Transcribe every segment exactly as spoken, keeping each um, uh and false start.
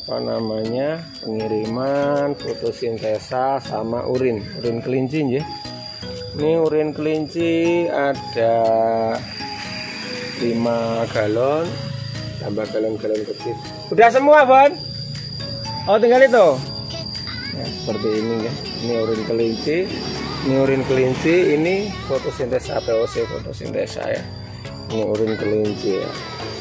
apa namanya pengiriman fotosintesa sama urin urin kelinci ya. Ini urin kelinci ada lima galon tambah galon-galon kecil. Udah semua, Bon? Oh, tinggal itu. Ya, seperti ini ya. Ini urin kelinci, ini urin kelinci, ini fotosintesa P O C fotosintesa ya. Ini urin kelinci ya.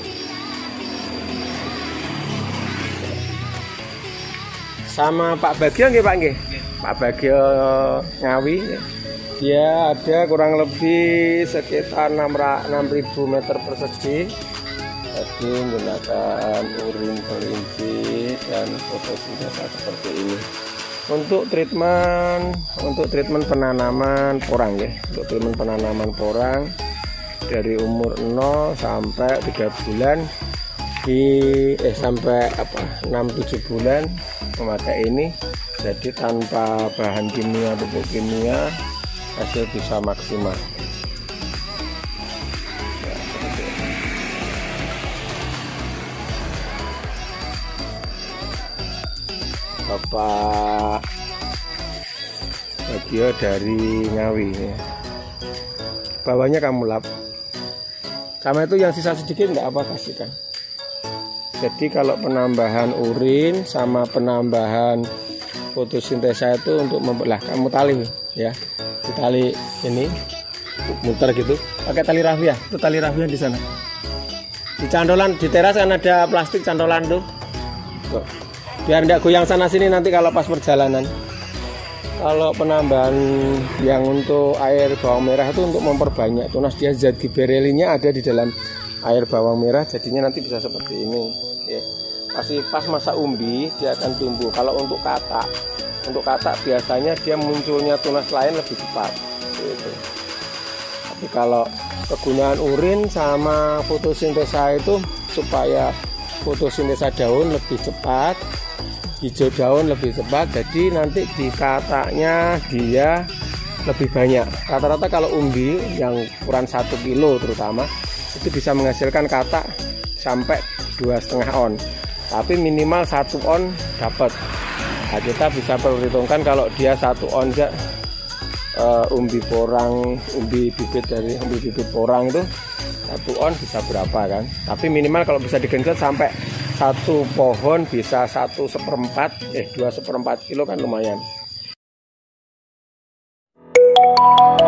Sama Pak Bagio nggih, Pak nggih. Pak Bagio Ngawi ya. Dia ada kurang lebih sekitar enam ribu meter persegi. Jadi menggunakan urin kelinci dan fotosintesa seperti ini. Untuk treatment, untuk treatment penanaman porang ya. Untuk treatment penanaman porang dari umur nol sampai tiga bulan di eh sampai apa enam tujuh bulan memakai ini. Jadi tanpa bahan kimia, pupuk kimia, hasil bisa maksimal. Bapak Bagio dari Ngawi ya. Bawahnya kamu lap. Sama itu yang sisa sedikit enggak apa kasihkan. Jadi kalau penambahan urin sama penambahan fotosintesa itu untuk membelah, kamu tali ya. Tali ini muter gitu. Pakai tali rafia. Itu tali rafia di sana. Di cantolan di teras kan ada plastik cantolan tuh. Tuh. Biar tidak goyang sana sini nanti kalau pas perjalanan. Kalau penambahan yang untuk air bawang merah itu untuk memperbanyak tunas, dia zat giberelinya ada di dalam air bawang merah, jadinya nanti bisa seperti ini ya. Pasti pas masa umbi dia akan tumbuh. Kalau untuk katak, untuk katak biasanya dia munculnya tunas lain lebih cepat gitu. Tapi kalau kegunaan urin sama fotosintesa itu supaya fotosintesa daun lebih cepat, hijau daun lebih cepat, jadi nanti di kataknya dia lebih banyak. Rata-rata kalau umbi yang ukuran satu kilo terutama itu bisa menghasilkan katak sampai dua setengah on, tapi minimal satu on dapat. Nah, kita bisa perhitungkan kalau dia satu on ya, uh, umbi porang, umbi bibit dari umbi bibit porang itu satu on bisa berapa kan? Tapi minimal kalau bisa digenjot sampai satu pohon bisa satu seperempat, eh dua seperempat kilo kan lumayan.